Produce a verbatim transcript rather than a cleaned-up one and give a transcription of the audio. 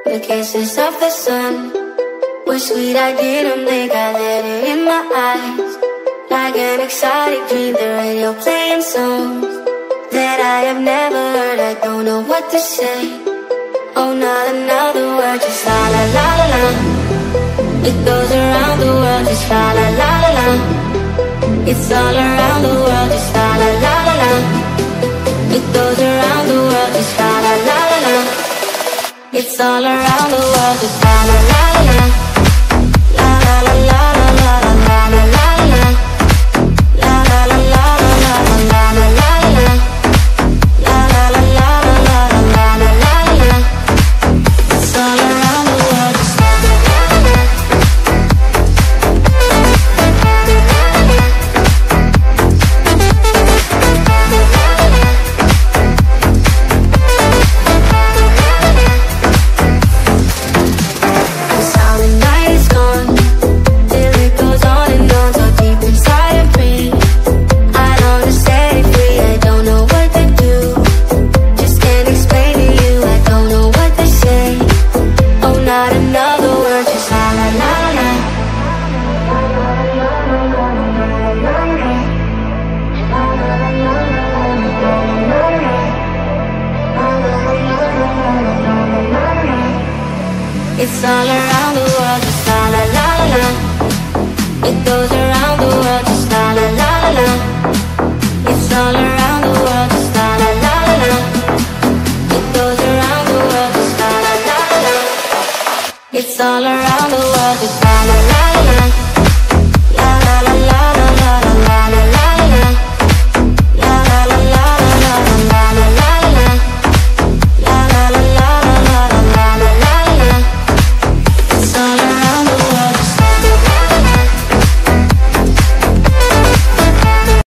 The kisses of the sun were sweet, I didn't think I let it in my eyes. Like an exotic dream, the radio playing songs that I have never heard. I don't know what to say. Oh, not another word, just la la la la la. It goes around the world, just la la la la la. It's all around the world, just la la la la la. It goes around the world, just la la la la la. It's all around the world, just la la la la la. La la la la la la la la la la. La la la la la la la la la la. La la la la la la la la la. It's all around the world, just la la la la. It's all around the world, just la la la la la. It goes around.